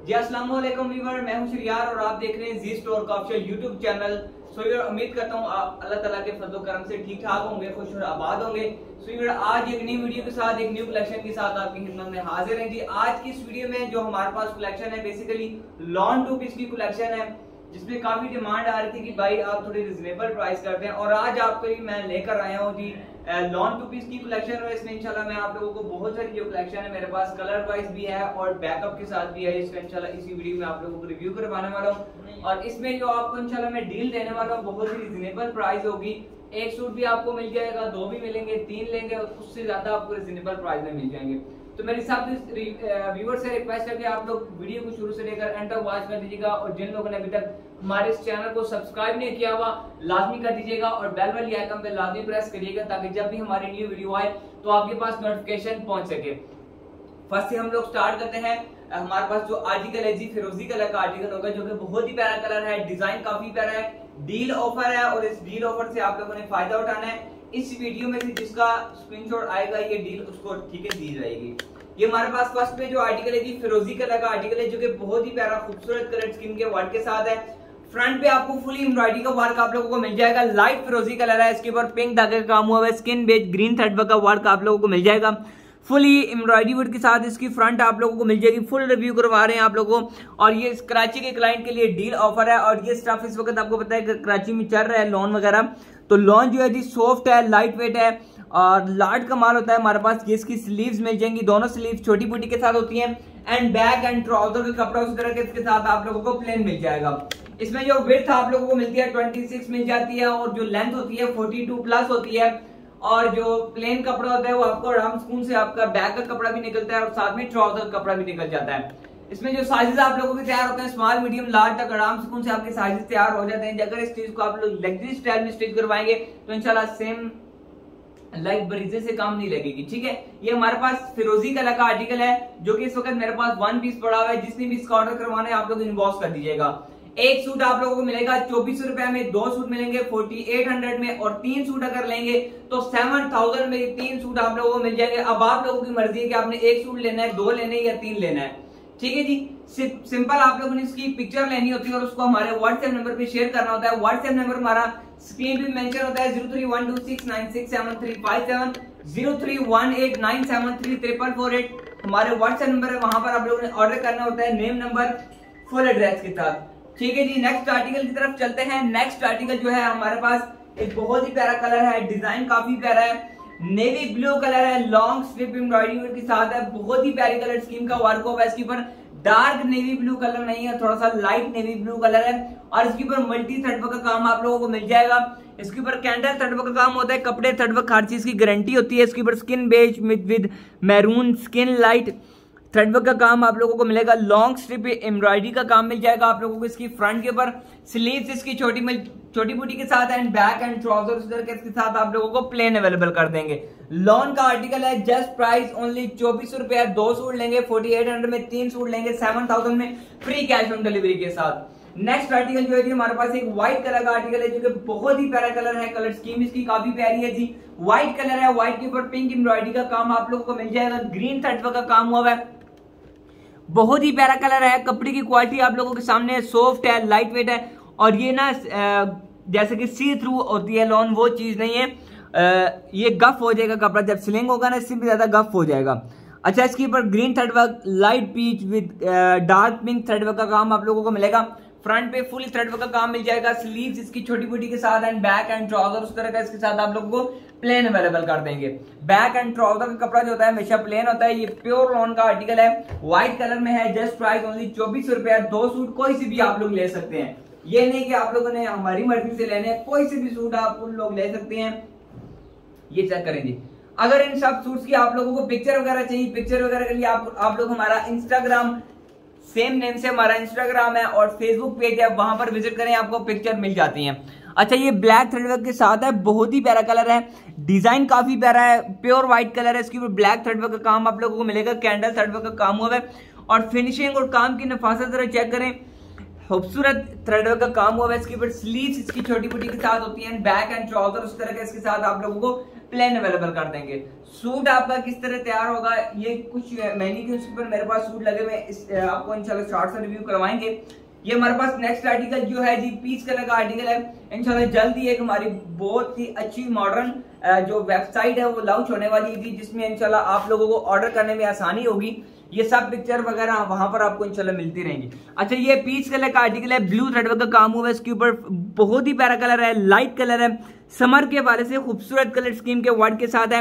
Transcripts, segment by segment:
जी अस्सलाम वालेकुम व्यूअर, मैं हूं शरियार और आप देख रहे हैं जी स्टोर का ऑफिशियल यूट्यूब चैनल। उम्मीद करता हूं आप अल्लाह ताला के फजल करम से ठीक ठाक होंगे, खुश और आबाद होंगे। आज एक नई वीडियो के साथ, एक न्यू कलेक्शन के साथ आपकी खिदमत में हाजिर हैं जी। आज की इस वीडियो में जो हमारे पास कलेक्शन है बेसिकली लॉन टू पीस की कलेक्शन है, जिसमें काफी डिमांड आ रही थी कि भाई आप थोड़ी रिजनेबल प्राइस करते हैं, और आज आपके लिए मैं लेकर आया हूँ जी लॉन टू पीस की कलेक्शन। और इसमें इंशाल्लाह मैं आप लोगों को बहुत सारी जो कलेक्शन है मेरे पास कलर वाइज भी है और बैकअप के साथ भी है, इसका इंशाल्लाह इसी वीडियो में आप लोगों को रिव्यू करवाने वाला हूँ। और इसमें जो आपको इंशाल्लाह मैं डील देने वाला हूँ बहुत ही रिजनेबल प्राइस होगी। एक सूट भी आपको मिल जाएगा, दो भी मिलेंगे, तीन लेंगे और उससे ज्यादा आपको रिजनेबल प्राइस में मिल जाएंगे। तो मेरे साथ व्यूअर से रिक्वेस्ट है कि आप लोग वीडियो को शुरू से लेकर एंड तक वॉच कर दीजिएगा, और जिन लोगों ने अभी तक हमारे इस चैनल को सब्सक्राइब नहीं किया हुआ लाजमी कर दीजिएगा, और बेल वाली आइकन पे लाजमी प्रेस करिएगा ताकि जब भी हमारी न्यू वीडियो आए तो आपके पास नोटिफिकेशन पहुंच सके। फर्स्ट से हम लोग स्टार्ट करते हैं। हमारे पास जो आर्टिकल है जी फिरोजी कलर का आर्टिकल होगा, जो कि बहुत ही प्यारा कलर है, डिजाइन काफी प्यारा है, डील ऑफर है और इस डील ऑफर से आप लोगों ने फायदा उठाना है। इस वीडियो में से जिसका स्क्रीनशॉट आएगा ये डील उसको ठीक है दी जाएगी। ये हमारे पास फर्स्ट में जो आर्टिकल है जी फिरोजी कलर का आर्टिकल है, जो कि बहुत ही प्यारा खूबसूरत कलर स्किन के वर्क के साथ है। फ्रंट पे आपको फुली एम्ब्रॉयडरी का वर्क आप लोगों को मिल जाएगा। लाइट फिरोजी कलर है, इसके ऊपर पिंक धागे का काम हुआ है, skin beige green thread work का वर्क आप लोगों को मिल जाएगा। फुली एम्ब्रॉयडरी वर्क के साथ इसकी फ्रंट आप लोगों को मिल जाएगी। फुल रिव्यू करवा रहे हैं आप लोगों को, और ये कराची के क्लाइंट के लिए डील ऑफर है। और ये स्टफ इस वक्त आपको पता है कि कराची में चल रहा है लॉन वगैरह, तो लॉन जो है जी सॉफ्ट है, लाइट वेट है और लार्ज का माल होता है हमारे पास। ये इसकी स्लीव्स मिल जाएंगी, दोनों स्लीव्स छोटी बूटी के साथ होती हैं, एंड बैक एंड ट्राउजर का कपड़ा उसी तरह के इसके साथ आप लोगों को प्लेन मिल जाएगा। इसमें जो विड्थ आप लोगों को मिलती है 26 मिल जाती है, और जो लेंथ होती है 42 प्लस होती है, और जो प्लेन कपड़ा होता है वो आपको आराम सुकून से आपका बैक का कपड़ा भी निकलता है और साथ में ट्राउजर कपड़ा भी निकल जाता है। इसमें जो साइजेस आप लोगों के तैयार होते हैं स्मॉल मीडियम लार्ज तक आराम सुकून से आपके साइजेस तैयार हो जाते हैं। अगर इस चीज को आप लोग लग्जरी स्टाइल में स्टिच करवाएंगे तो इंशाल्लाह सेम लाइक बरीजे से काम नहीं लगेगी। ठीक है, ये हमारे पास फिरोजी कलर का आर्टिकल है, जो कि इस वक्त मेरे पास वन पीस पड़ा हुआ है। जिसने भी इसका ऑर्डर करवाना है आप लोग इनबॉक्स कर दीजिएगा। एक सूट आप लोगों को मिलेगा 2400 रुपए में, दो सूट मिलेंगे 4800 में, और तीन सूट अगर लेंगे तो 7000 में तीन सूट आप लोगों को मिल जाएंगे। अब आप लोगों की मर्जी है कि आपने एक सूट लेना है, दो लेने या तीन लेना है। ठीक है जी, सिंपल आप लोगों ने इसकी पिक्चर लेनी होती है और उसको हमारे व्हाट्सएप नंबर पे शेयर करना होता है। व्हाट्सएप नंबर हमारा स्क्रीन पे मेंशन होता है 0312696737 0318973448 हमारे व्हाट्सएप नंबर है। वहां पर आप लोगों ने ऑर्डर करना होता है नेम नंबर फुल एड्रेस के साथ। ठीक है जी, नेक्स्ट आर्टिकल की तरफ चलते हैं। नेक्स्ट आर्टिकल जो है हमारे पास एक बहुत ही प्यारा कलर है, डिजाइन काफी प्यारा है, नेवी ब्लू कलर है, लॉन्ग स्ट्रिप एम्ब्रॉयडरी के साथ है, बहुत ही प्यारी कलर स्कीम का वर्क होगा। इसके ऊपर डार्क नेवी ब्लू कलर नहीं है, थोड़ा सा लाइट नेवी ब्लू कलर है, और इसके ऊपर मल्टी थ्रेड वर्क का काम आप लोगों को मिल जाएगा। इसके ऊपर कैंडल थ्रेड वर्क का काम होता है, कपड़े थ्रेड वर्क हर चीज की गारंटी होती है। इसके ऊपर skin beige with maroon skin light thread work का काम आप लोगों को मिलेगा। लॉन्ग स्ट्रिप एम्ब्रॉयडरी का काम मिल जाएगा आप लोगों को। इसकी फ्रंट के ऊपर स्लीव्स इसकी छोटी बूटी के साथ एंड बैक एंड ट्राउजर इसके साथ आप लोगों को प्लेन अवेलेबल कर देंगे। लॉन का आर्टिकल है, जस्ट प्राइस ओनली 2400 रुपए। दो सूट लेंगे 4800 में, तीन सूट लेंगे 7000 में, फ्री कैश ऑन डिलीवरी के साथ। नेक्स्ट आर्टिकल जो है हमारे पास एक व्हाइट कलर का आर्टिकल है, जो कि बहुत ही प्यारा कलर है, कलर स्कीम इसकी काफी प्यारी है जी। व्हाइट कलर है, व्हाइट के ऊपर पिंक एम्ब्रॉयडरी का काम आप लोगों को मिल जाएगा, ग्रीन थ्रेड वर्क का काम हुआ है, बहुत ही प्यारा कलर है। कपड़े की क्वालिटी आप लोगों के सामने सॉफ्ट है, लाइट वेट है, और ये ना जैसे कि सी थ्रू होती है लॉन, वो चीज नहीं है। ये गफ हो जाएगा कपड़ा, जब सिलिंग होगा ना इससे भी ज्यादा गफ हो जाएगा। अच्छा, इसके ऊपर green thread work, light peach with dark pink thread work का काम आप लोगों को मिलेगा। फ्रंट पे फुल थ्रेड वर्क का काम मिल जाएगा, स्लीव्स इसकी छोटी बूटी के साथ एंड बैक एंड ट्राउजर उस तरह का इसके साथ आप लोगों को प्लेन अवेलेबल कर देंगे। बैक एंड ट्राउजर का कपड़ा जो होता है हमेशा प्लेन होता है। ये प्योर लॉन का आर्टिकल है, व्हाइट कलर में है, जस्ट प्राइस ओनली 2400 रुपए। दो सूट कोई सी भी आप लोग ले सकते हैं, ये नहीं कि आप लोगों ने हमारी मर्जी से लेने हैं, कोई से भी सूट आप लोग ले सकते हैं। ये चेक करें जी। अगर इन सब सूट्स की आप लोगों को पिक्चर वगैरह चाहिए, पिक्चर वगैरह के लिए आप लोग हमारा इंस्टाग्राम सेम नेम से हमारा इंस्टाग्राम है और फेसबुक पेज है, वहां पर विजिट करें, आपको पिक्चर मिल जाती हैं। अच्छा, ये ब्लैक थ्रेड वर्क के साथ है, बहुत ही प्यारा कलर है, डिजाइन काफी प्यारा है, प्योर व्हाइट कलर है। इसके ऊपर ब्लैक थ्रेड वर्क का काम आप लोगों को मिलेगा, कैंडल थ्रेड वर्क का काम हुआ है, और फिनिशिंग और काम की नफासत जरा चेक करें, खूबसूरत थ्रेड वर्क का काम हुआ है। इसके ऊपर स्लीव्स इसकी छोटी बूटी के साथ होती है, बैक एंड ट्राउजर उस तरह के इसके साथ आप लोगों को प्लेन अवेलेबल कर देंगे। सूट आपका किस तरह तैयार होगा, ये कुछ मैनीक्यूर पर मेरे पास सूट लगे हुए, आपको इंशाल्लाह शॉर्ट से रिव्यू करवाएंगे। ये हमारे पास नेक्स्ट आर्टिकल जो है जी पीच कलर का आर्टिकल है। इंशाल्लाह जल्दी एक हमारी बहुत ही अच्छी मॉडर्न जो वेबसाइट है वो लॉन्च होने वाली थी, जिसमें इंशाल्लाह आप लोगों को ऑर्डर करने में आसानी होगी। ये सब पिक्चर वगैरह वहां पर आपको इंशाल्लाह मिलती रहेंगी। अच्छा, ये पीच कलर का आर्टिकल है, ब्लू थ्रेड वर्क का काम हुआ है इसके ऊपर, बहुत ही प्यारा कलर है, लाइट कलर है, समर के हवाले से खूबसूरत कलर स्कीम के वर्ड के साथ है।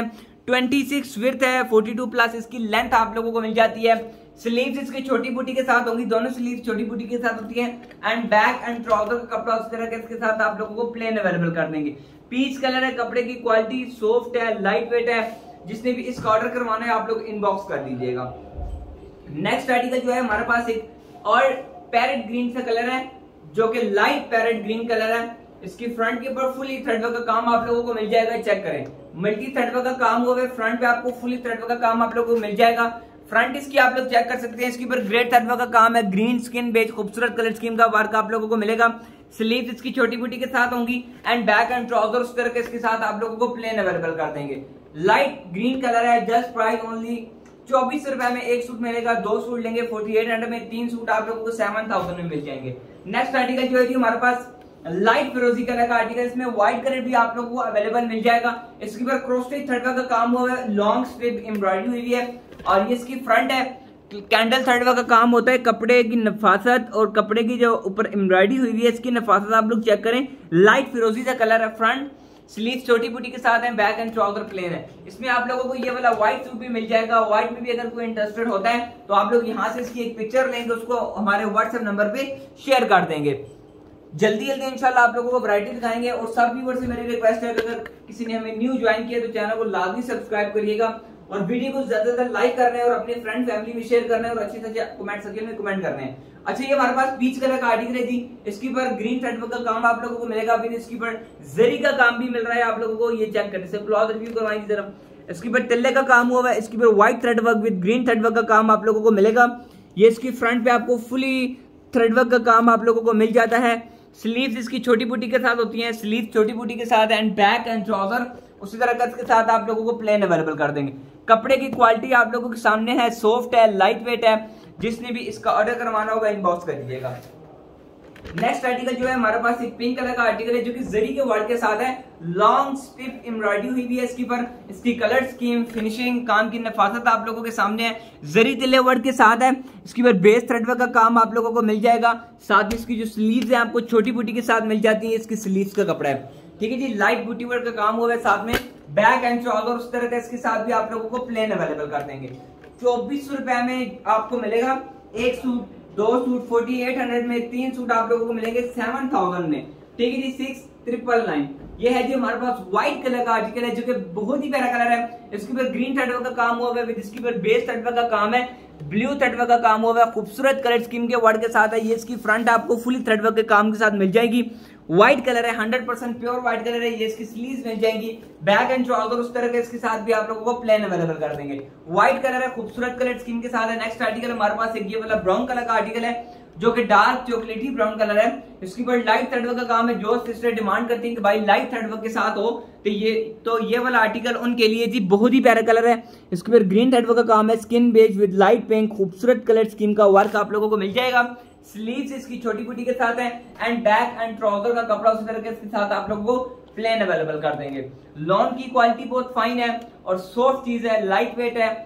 26 विड्थ है, 42 प्लस इसकी लेंथ आप लोगों को मिल जाती है। स्लीव्स इसकी छोटी बूटी के साथ होंगी, दोनों स्लीव छोटी बूटी के साथ होती है। एंड बैक एंड ट्राउजर का कपड़ा उस तरह के इसके साथ आप लोगों को प्लेन अवेलेबल कर देंगे। पीच कलर है, कपड़े की क्वालिटी सॉफ्ट है, लाइट वेट है। जिसने भी इसका ऑर्डर करवाना है आप लोग इनबॉक्स कर दीजिएगा। नेक्स्ट आर्टिकल जो है हमारे पास एक और पैरेट ग्रीन सा कलर है, जो कि लाइट पैरेट ग्रीन कलर है। इसकी फ्रंट के ऊपर फुली थ्रेड वर्क का काम आप लोगों को मिल जाएगा। चेक करें, मल्टी थ्रेड वर्क का काम हुआ है, फ्रंट पे आपको फुली थ्रेड वर्क का काम आप लोगों को मिल जाएगा। फ्रंट इसकी आप लोग चेक कर सकते हैं, इसके ऊपर ग्रेट थ्रेड वर्क का काम है, ग्रीन स्किन बेज खूबसूरत कलर स्कीम का वर्क आप लोगों को मिलेगा। स्लीव्स इसकी छोटी बूटी के साथ होंगी एंड बैक एंड ट्राउजर उस तरह के इसके साथ आप लोगों को प्लेन अवेलेबल कर देंगे। लाइट ग्रीन कलर है, जस्ट प्राइस ओनली 24 रुपए में एक सूट मिलेगा। 2 सूट लेंगे 4800 में, 3 सूट आप लोगों को 7000 में मिल जाएंगे। नेक्स्ट आर्टिकल जो है जी हमारे पास लाइट फिरोजी कलर का आर्टिकल, इसमें व्हाइट कलर भी आप लोगों को अवेलेबल मिल जाएगा। इसके ऊपर क्रोस्टेज थ्रेड वर्क का काम हुआ है, लॉन्ग स्ट्रिप एम्ब्रॉयडरी हुई है और ये इसकी फ्रंट है। कैंडल थ्रेड वर्क का काम होता है, कपड़े की नफासत और कपड़े की जो ऊपर एम्ब्रॉयडरी हुई है इसकी नफासत आप लोग चेक करें। लाइट फिरोजी का कलर है, फ्रंट स्लीव छोटी बूटी के साथ है, बैक एंड ट्राउजर प्लेन है। इसमें आप लोगों को ये वाला व्हाइट सूट भी मिल जाएगा। व्हाइट में भी अगर कोई इंटरेस्टेड होता है तो आप लोग यहाँ से इसकी एक पिक्चर लेंगे, उसको हमारे व्हाट्सएप नंबर पे शेयर कर देंगे। जल्दी जल्दी इंशाल्लाह आप लोगों को वैरायटी दिखाएंगे। और सब व्यूअर्स से मेरी रिक्वेस्ट है, अगर किसी ने हमें न्यू ज्वाइन किया तो चैनल को लाजमी सब्सक्राइब करिएगा और वीडियो को ज्यादा से ज्यादा लाइक करना है और अपने फ्रेंड फैमिली में शेयर करना है और अच्छे से कमेंट सेक्शन में कमेंट करना है। अच्छा, ये हमारे पास पीच कलर का आर्टिकल है जी, इसके ऊपर ग्रीन थ्रेड वर्क का काम आप लोगों को मिलेगा, फिर इसके ऊपर जरी का काम भी मिल रहा है आप लोगों को। ये चेक करने से क्लॉथ रिव्यू करवाएंगे जरा। इसके ऊपर तिल्ले का काम हुआ है, इसके ऊपर white thread work with green thread work का काम आप लोगों को मिलेगा। ये इसकी फ्रंट पे आपको फुली थ्रेड वर्क का काम आप लोगों को मिल जाता है। स्लीव्स इसकी छोटी बूटी के साथ होती हैं, स्लीव छोटी बूटी के साथ एंड बैक एंड ट्राउजर उसी तरह कट के साथ आप लोगों को प्लेन अवेलेबल कर देंगे। कपड़े की क्वालिटी आप लोगों के सामने है, सॉफ्ट है, लाइट वेट है। जिसने भी इसका ऑर्डर करवाना होगा इनबॉक्स कर दीजिएगा। नेक्स्ट आर्टिकल जो है हमारे पास एक पिंक कलर का आर्टिकल है, जो कि जरी के वर्क के साथ है, लॉन्ग स्ट्रिप एम्ब्रॉयडरी हुई भी है इसके पर। इसकी कलर स्कीम, फिनिशिंग, काम की नफासत आप लोगों के सामने है, जरी तिल्ले वर्क के साथ है। इसके ऊपर बेस थ्रेड वर्क का काम आप लोगों को मिल जाएगा। साथ ही इसकी जो स्लीव्स है आपको छोटी बूटी के साथ मिल जाती है, इसकी स्लीव्स का कपड़ा है, ठीक है जी। लाइट बूटी वर्क का काम हुआ है, साथ में बैक एंड ट्राउजर उस तरह का इसके साथ भी आप लोगों को प्लेन अवेलेबल कर देंगे। 24 रुपए में आपको मिलेगा एक सूट, 2 सूट 4800 में, 3 सूट आप लोगों को मिलेंगे 7000 में, ठीक है जी। 6999 ये है जी हमारे पास व्हाइट कलर का आर्टिकल है, जो कि बहुत ही प्यारा कलर है। इसके ऊपर ग्रीन थ्रेड वर्क का काम हुआ है, इसके ऊपर बेस थ्रेड वर्क का काम है, ब्लू थ्रेड वर्क का काम हुआ है, खूबसूरत कलर स्कीम के वर्क के साथ है। ये इसकी फ्रंट आपको फुली थ्रेड वर्क के काम के साथ मिल जाएगी। व्हाइट कलर है, 100% प्योर व्हाइट कलर है। ये इसकी स्लीव्स मिल जाएंगी, बैक एंड ट्राउजर उस तरह के इसके साथ भी आप लोगों को प्लेन अवेलेबल कर देंगे। व्हाइट कलर है, खूबसूरत कलर स्कीम के साथ है। नेक्स्ट आर्टिकल हमारे पास एक ये वाला ब्राउन कलर का आर्टिकल है, जो कि डार्क चॉकलेटी ब्राउन कलर है। इसके ऊपर लाइट थ्रेड वर्क का काम है। जो सिस्टर डिमांड करती है कि भाई लाइट थ्रेड वर्क के साथ हो तो ये वाला आर्टिकल उनके लिए जी बहुत ही प्यारा कलर है। इसके ऊपर ग्रीन थ्रेड वर्क का काम है, skin beige with light pink, खूबसूरत कलर स्कीम का वर्क आप लोगों को मिल जाएगा। स्लीव्स इसकी छोटी बूटी के साथ है एंड बैक एंड ट्राउजर का कपड़ा उसी तरह के इसके साथ आप लोगों को प्लेन अवेलेबल कर देंगे। लॉन की क्वालिटी बहुत फाइन है और सॉफ्ट चीज है, लाइट वेट है।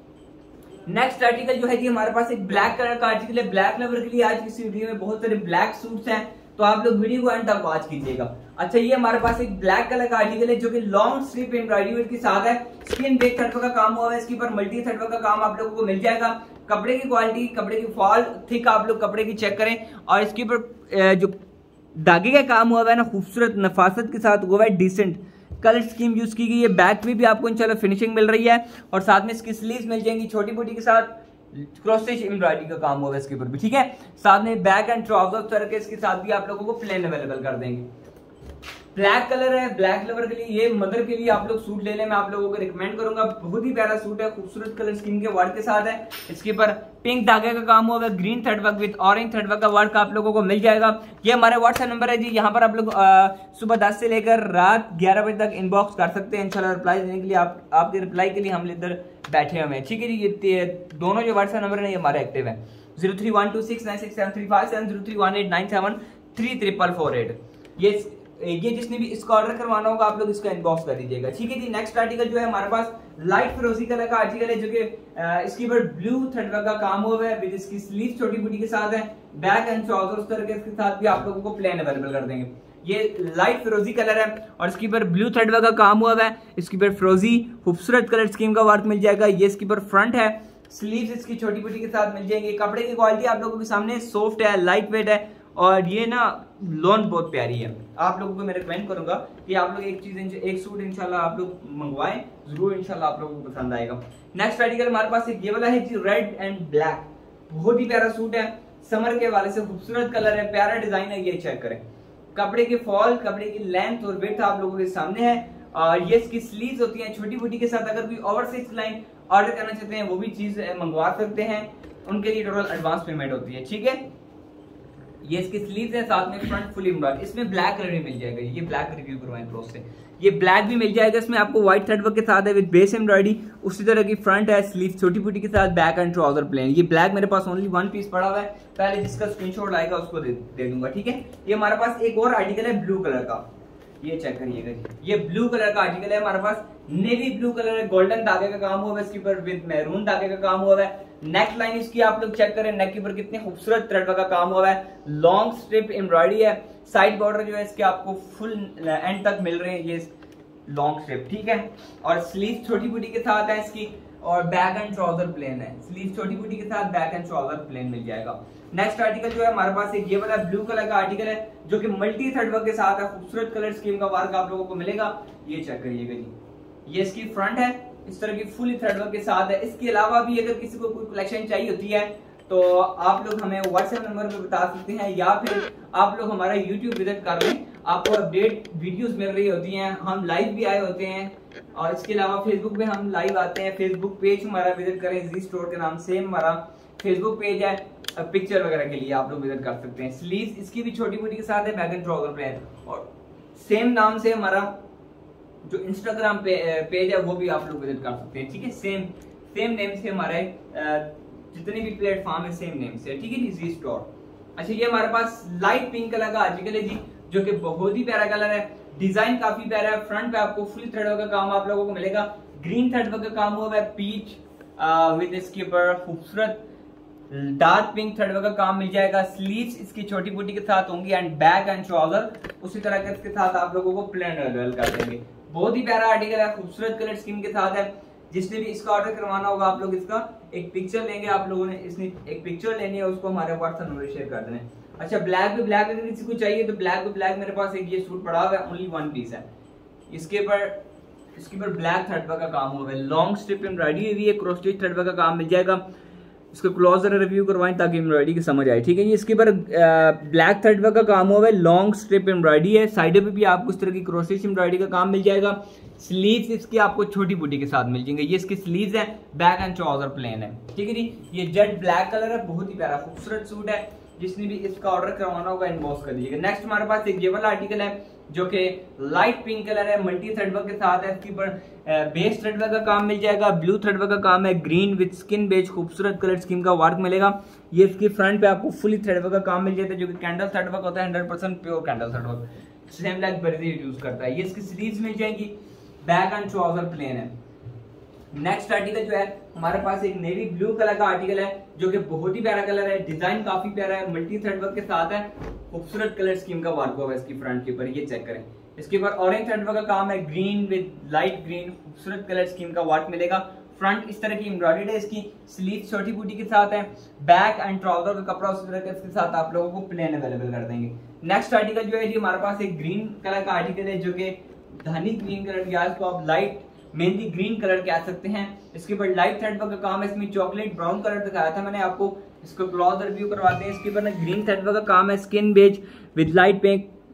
नेक्स्ट आर्टिकल जो है जी हमारे पास एक ब्लैक कलर का आर्टिकल है। ब्लैक लवर के लिए आज की वीडियो में बहुत सारे ब्लैक सूट्स हैं, तो आप लोग वीडियो को एंड तक वॉच कीजिएगा। अच्छा, ये हमारे पास एक ब्लैक कलर का आर्टिकल है, जो कि लॉन्ग स्ट्रिप एम्ब्रॉयडरी के साथ है। स्किन बेस थ्रेड का काम हुआ है, इसके ऊपर मल्टी थ्रेड का काम आप लोगों को मिल जाएगा। कपड़े की क्वालिटी, कपड़े की फॉल थिक आप लोग कपड़े की चेक करें, और इसके ऊपर जो धागे का काम हुआ है ना, खूबसूरत नफासत के साथ हुआ है, डिसेंट कलर स्कीम यूज की गई है। बैक में भी आपको इंशाल्लाह फिनिशिंग मिल रही है और साथ में इसकी स्लीव्स मिल जाएंगी छोटी बूटी के साथ। क्रॉस स्टिच एम्ब्रॉयडरी का काम होगा इसके ऊपर भी, ठीक है। साथ में बैक एंड ट्राउजर तरह के इसके साथ भी आप लोगों को प्लेन अवेलेबल कर देंगे। ब्लैक कलर है, ब्लैक लवर के लिए, ये मदर के लिए आप लोग सूट लेने में आप लोगों को रिकमेंड करूंगा। बहुत ही प्यारा सूट है, खूबसूरत कलर स्कीम के वर्क के साथ है। इसके ऊपर पिंक धागे का काम हुआ है, green thread work with orange thread work का वर्क आप लोगों को मिल जाएगा। ये हमारे व्हाट्सएप नंबर है जी, यहाँ पर आप लोग सुबह 10 से लेकर रात 11 बजे तक इनबॉक्स कर सकते हैं। इंशाल्लाह रिप्लाई देने के लिए आपके रिप्लाई के लिए हम इधर बैठे हुए हैं, ठीक है जी। ये दोनों जो व्हाट्सएप नंबर है ये हमारे एक्टिव है, 0312696735 031897334448। ये जिसने भी इसका ऑर्डर करवाना होगा आप लोग इसको इनबॉक्स कर दीजिएगा, ठीक है जी। नेक्स्ट आर्टिकल जो है हमारे पास लाइट फिरोजी कलर का आर्टिकल है, जो कि इसके ऊपर ब्लू थ्रेड वर्क का काम हुआ है विद इसकी स्लीव छोटी बूटी के साथ है। बैक एंड ट्राउजर उस तरह के इसके साथ भी आप लोगों को प्लेन अवेलेबल कर देंगे। ये लाइट फिरोजी कलर है और इसके ऊपर ब्लू थ्रेड वर्क का काम हुआ है। इसके ऊपर फिरोजी खूबसूरत कलर स्कीम का वर्क मिल जाएगा। ये इसके ऊपर फ्रंट है, स्लीव्स इसकी छोटी बूटी के साथ मिल जाएंगे। कपड़े की क्वालिटी आप लोगों के सामने सॉफ्ट है, लाइट वेट है और ये ना लॉन बहुत प्यारी है। आप लोगों को मैं रिकमेंड करूंगा कि आप लोग एक सूट इंशाल्लाह आप लोग मंगवाएं, जरूर इंशाल्लाह आप लोगों को पसंद आएगा। नेक्स्ट आर्टिकल हमारे पास एक ये वाला है जी, रेड एंड ब्लैक। बहुत ही प्यारा सूट है, समर के हवाले से खूबसूरत कलर है, प्यारा डिजाइन है। ये चेक करें, कपड़े के फॉल, कपड़े की लेंथ और विड्थ आप लोगों के सामने है। और ये इसकी स्लीव्स होती है छोटी बूटी के साथ। अगर कोई ओवरसाइज लाइन ऑर्डर करना चाहते हैं वो भी चीज मंगवा सकते हैं, उनके लिए टोटल एडवांस पेमेंट होती है, ठीक है। ये इसकी स्लीव्स है, साथ में फ्रंट फुल एम्ब्रॉयडरी। इसमें ब्लैक कलर भी मिल जाएगा, ये ब्लैक रिव्यू करवाएं क्लोज से। ये ब्लैक भी मिल जाएगा, इसमें आपको व्हाइट थ्रेड वर्क के साथ है विद बेस एम्ब्रॉयडरी। उसी तरह की फ्रंट है, स्लीव छोटी बूटी के साथ, बैक एंड ट्राउजर प्लेन। ये ब्लैक मेरे पास ओनली 1 पीस पड़ा हुआ है, पहले जिसका स्क्रीनशॉट आएगा उसको दे दूंगा, ठीक है। ये हमारे पास एक और आर्टिकल है ब्लू कलर का, ये चेक करिएगा। ये ब्लू कलर का आर्टिकल है हमारे पास, नेवी ब्लू कलर है, गोल्डन धागे का काम हुआ है इसके ऊपर विद मैरून धागे का काम हुआ है। नेक लाइन इसकी आप लोग चेक करें, नेक के ऊपर कितने खूबसूरत थ्रेड का काम हुआ है। लॉन्ग स्ट्रिप एम्ब्रॉयडरी है, साइड बॉर्डर जो है इसके आपको फुल एंड तक मिल रहे हैं, ये लॉन्ग स्ट्रिप, ठीक है। और स्लीव छोटी बूटी के साथ है इसकी, और बैक एंड ट्राउजर प्लेन है। स्लीव छोटी बूटी के साथ बैक एंड ट्राउजर प्लेन मिल जाएगा। नेक्स्ट आर्टिकल जो है हमारे पास एक ये वाला ब्लू कलर का आर्टिकल है, जो कि मल्टी थ्रेड वर्क के साथ है, खूबसूरत कलर स्कीम का वर्क आप लोगों को मिलेगा। ये चेक करिएगा जी, ये इसकी फ्रंट है, इस तरह की फुल थ्रेड वर्क के साथ है। इसके अलावा भी अगर किसी को कोई कलेक्शन चाहिए होती है तो आप लोग हमें व्हाट्सएप नंबर पे बता सकते हैं, या फिर आप लोग हमारा यूट्यूब विजिट कर लें, आपको अपडेट वीडियोस मिल रही होती हैं। हम लाइव भी आए होते हैं और इसके अलावा फेसबुक पे हम लाइव आते हैं। फेसबुक पेज हमारा विजिट करें, जी स्टोर के नाम से हमारा फेसबुक पेज है। पिक्चर वगैरह के लिए आप लोग विजिट कर सकते हैं। स्लीव्स इसकी भी छोटी मोटी के साथ है, बैक एंड ट्राउजर प्लेन, और सेम नाम से हमारा जो इंस्टाग्राम पेज है वो भी आप लोग विजिट कर सकते हैं, ठीक है। सेम नेम से हमारे जितने भी प्लेटफॉर्म है सेम नेम से, ठीक है जी, जी स्टोर। अच्छा, ये हमारे पास लाइट पिंक कलर का आर्टिकल है जी, जो कि बहुत ही प्यारा कलर है, डिजाइन काफी प्यारा है। फ्रंट पे आपको फुल थ्रेड वर्क का काम आप लोगों को मिलेगा, ग्रीन थ्रेड वर्क का काम हुआ है, पीच विद इसके ऊपर खूबसूरत डार्क पिंक थ्रेड वर्क का काम मिल जाएगा। स्लीव्स इसकी छोटी बूटी के साथ होंगी एंड बैक एंड ट्राउजर उसी तरह के इसके साथ आप लोगों को प्लेन अवेलेबल कर देंगे। बहुत ही प्यारा आर्टिकल है, खूबसूरत कलर स्कीम के साथ है। जिसने भी इसका ऑर्डर करवाना होगा आप लोग इसका एक पिक्चर लेंगे, आप लोगों ने इसने एक पिक्चर लेनी है, उसको हमारे व्हाट्सएप नंबर शेयर कर देना। अच्छा, ब्लैक भी ब्लैक अगर किसी को चाहिए तो ब्लैक भी ब्लैक मेरे पास एक ये सूट पड़ा हुआ है, ओनली 1 पीस है। इसके ऊपर ब्लैक थ्रेड वर्क का काम हुआ है, लॉन्ग स्ट्रिप एम्ब्रॉयडरी हुई है, क्रॉस स्टिच थ्रेड वर्क का काम मिल जाएगा। इसको क्लोजर रिव्यू करवाएं ताकि एम्ब्रॉयडरी की समझ आए, ठीक है। इसके ऊपर ब्लैक थ्रेड वर्क का काम हुआ है, लॉन्ग स्ट्रिप एम्ब्रॉयडरी है, साइड पे भी आपको इस तरह की क्रॉस स्टिच एम्ब्रॉयडरी का काम मिल जाएगा। स्लीव्स इसकी आपको छोटी बूटी के साथ मिल जाएंगे, ये इसकी स्लीव्स है, बैक एंड ट्राउजर प्लेन है, ठीक है जी। ये जेट ब्लैक कलर है, बहुत ही प्यारा खूबसूरत सूट है। जिसने भी इसका ऑर्डर करवाना होगा इनबॉक्स कर दीजिएगा। नेक्स्ट हमारे पास एक ये वाला आर्टिकल है जो कि लाइट पिंक कलर है, मल्टी थ्रेड वर्क के साथ है। इसके ऊपर बेस थ्रेड वर्क का काम मिल जाएगा, ब्लू थ्रेड वर्क का काम है, ग्रीन विद स्किन बेज खूबसूरत कलर स्कीम का वर्क मिलेगा। ये इसकी फ्रंट पे आपको फुली थ्रेड वर्क का काम मिल जाता है, जो कि कैंडल थ्रेड वर्क होता है, 100% pure candle thread work, same like बर्जी यूज करता है। ये इसकी स्लीव्स मिल जाएंगी, बैक एंड ट्राउजर प्लेन है। नेक्स्ट आर्टिकल जो है हमारे पास एक नेवी ब्लू कलर का आर्टिकल है, जो कि बहुत ही प्यारा कलर है, डिजाइन काफी प्यारा है, मल्टी थ्रेड वर्क के साथ है, खूबसूरत कलर स्कीम का वर्क हुआ है इसकी फ्रंट के ऊपर, ये चेक करें। इसके ऊपर ऑरेंज थ्रेड वर्क का काम है, ग्रीन विद लाइट ग्रीन खूबसूरत कलर स्कीम का वर्क मिलेगा। फ्रंट इस तरह की एम्ब्रॉयडरी है, इसकी स्लीव छोटी बूटी के साथ है, बैक एंड ट्राउजर का कपड़ा उस तरह का इसके साथ आप लोगों को प्लेन अवेलेबल कर देंगे। नेक्स्ट आर्टिकल जो है जी हमारे पास एक ग्रीन कलर का आर्टिकल है, जो कि धानी ग्रीन कलर, या इसको आप लाइट मेहंदी ग्रीन कलर कह सकते हैं। इसके ऊपर लाइट थ्रेड वर्क का काम है, इसमें चॉकलेट ब्राउन कलर दिखाया था मैंने आपको, इसको क्लॉज रिव्यू करवाते हैं। इसके ऊपर ग्रीन थ्रेड वर्क का काम है, skin beige with light pink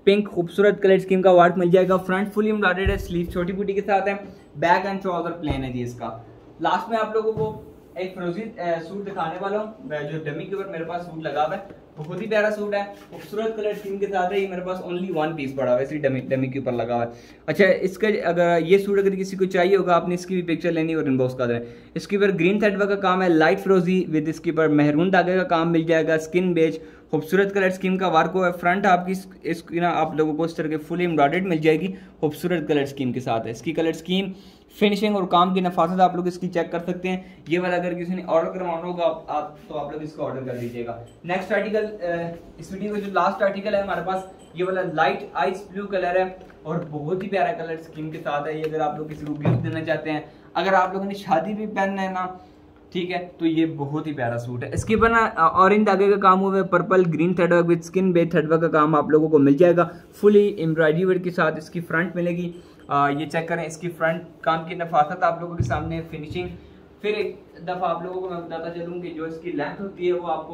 pink खूबसूरत कलर स्कीम का वर्क मिल जाएगा। फ्रंट फुली एम्ब्रॉयडर्ड है, स्लीव छोटी बूटी के साथ है, बैक एंड ट्राउजर प्लेन है जी इसका। लास्ट में आप लोगों को एक फ्रोजी सूट दिखाने वाला हूँ, जो डमी के ऊपर मेरे पास सूट लगा हुआ है, बहुत ही प्यारा सूट है, खूबसूरत कलर स्कीम के साथ है। ये मेरे पास ओनली 1 पीस पड़ा हुआ है, इसी डमी के ऊपर लगा हुआ है। अच्छा, इसका अगर ये सूट अगर किसी को चाहिए होगा, आपने इसकी भी पिक्चर लेनी और इनबॉक्स कर दें। इसके ऊपर ग्रीन थ्रेड वर्क का काम है, लाइट फ्रोजी विद इसके ऊपर मेहरून धागे का काम मिल जाएगा, स्किन बेज खूबसूरत कलर स्कीम का वर्क हुआ है। फ्रंट आपकी इसकी ना आप लोगों को इस तरह के फुली एम्ब्रॉयडर्ड मिल जाएगी खूबसूरत कलर स्कीम के साथ है। इसकी कलर स्कीम, फिनिशिंग और काम की नफासत आप लोग इसकी चेक कर सकते हैं। ये वाला अगर किसी ने ऑर्डर करवाना होगा तो आप लोग इसको ऑर्डर कर दीजिएगा। नेक्स्ट आर्टिकल, इस वीडियो का जो लास्ट आर्टिकल है हमारे पास, ये वाला लाइट आइस ब्लू कलर है और बहुत ही प्यारा कलर स्कीम के साथ है। ये अगर आप लोग किसी को गिफ्ट देना चाहते हैं, अगर आप लोगों ने शादी भी पहनना है ना, ठीक है, तो ये बहुत ही प्यारा सूट है। इसके ऊपर ना ऑरेंज धागे का काम हुआ है, purple green thread work with skin base thread work का काम आप लोगों को मिल जाएगा, फुली एम्ब्रॉयडरी वर्क के साथ। इसकी फ्रंट मिलेगी, ये चेक करें, इसकी फ्रंट काम की नफासत आप लोगों के सामने, फिनिशिंग। फिर एक दफ़ा आप लोगों को मैं बताता चलूँ कि जो इसकी लेंथ होती है वो आपको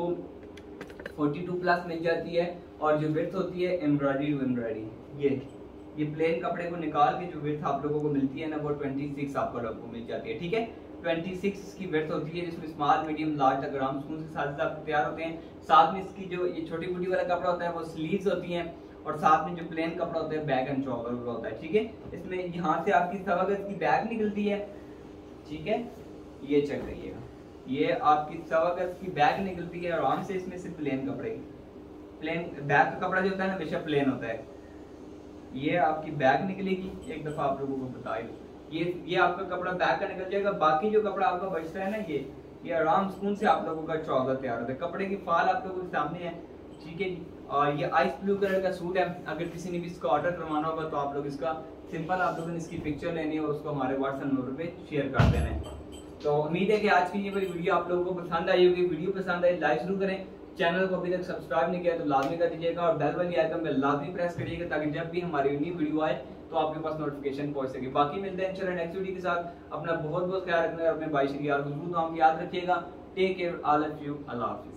42+ मिल जाती है, और जो विड्थ होती है एम्ब्रॉयडरी टू एम्ब्रॉयडरी, ये प्लेन कपड़े को निकाल के जो विड्थ आप लोगों को मिलती है ना, वो 26 आप लोगों को मिल जाती है। ठीक है, 26 की विड्थ होती है, जिसमें स्मॉल मीडियम लार्ज तक आराम सुकून से साथ आप तैयार होते हैं। साथ में इसकी जो ये छोटी बूटी वाला कपड़ा होता है वो स्लीव्स होती हैं, और साथ में जो प्लेन कपड़ा होता है बैक एंड ट्राउजर होता है। ठीक है, इसमें यहाँ से आपकी सवा गज की बैग निकलती है। ठीक है, ये चेक करिएगा, ये आपकी सवा गज की बैग निकलती है आराम से। इसमें से प्लेन कपड़े, प्लेन बैग का कपड़ा जो होता है ना हमेशा प्लेन होता है। ये आपकी बैग निकलेगी, एक दफा आप लोगों को बता दूं, ये आपका कपड़ा बैग का निकल जाएगा। बाकी जो कपड़ा आपका बचता है ना, ये आराम सुकून से आप लोगों का ट्राउजर तैयार होता है। कपड़े की फाल आप लोगों के सामने है। ठीक है जी, और ये आइस ब्लू कलर का सूट है। अगर किसी ने भी इसका ऑर्डर करवाना होगा तो आप लोग इसका सिंपल आप लोगों ने इसकी पिक्चर लेनी है और उसको हमारे व्हाट्सएप नंबर पे शेयर कर देना है। तो उम्मीद है कि आज की ये वाली वीडियो आप लोगों को पसंद आई होगी। वीडियो पसंद आई लाइक जरूर करें, चैनल को अभी तक सब्सक्राइब नहीं किया तो लाजमी कर दीजिएगा, और बेल वाली आइकन पे लाजमी प्रेस करिएगा ताकि जब भी हमारी न्यू वीडियो आए तो आपके पास नोटिफिकेशन पहुंच सके। बाकी मिलते हैं इंशाल्लाह नेक्स्ट वीडियो के साथ। अपना बहुत बहुत ख्याल रखना है, अपने भाई श्री यार हुजूर नाम याद रखिएगा। Take care, all of you, अल्लाह हाफिज़।